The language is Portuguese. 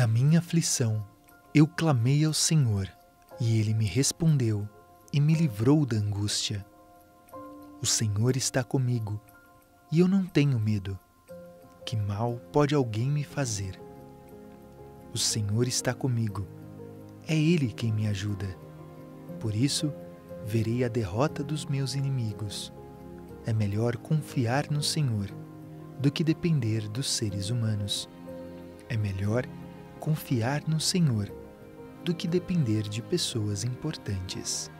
Na minha aflição, eu clamei ao Senhor, e Ele me respondeu e me livrou da angústia. O Senhor está comigo, e eu não tenho medo. Que mal pode alguém me fazer? O Senhor está comigo, é Ele quem me ajuda. Por isso, verei a derrota dos meus inimigos. É melhor confiar no Senhor do que depender dos seres humanos. É melhor confiar no Senhor do que depender de pessoas importantes.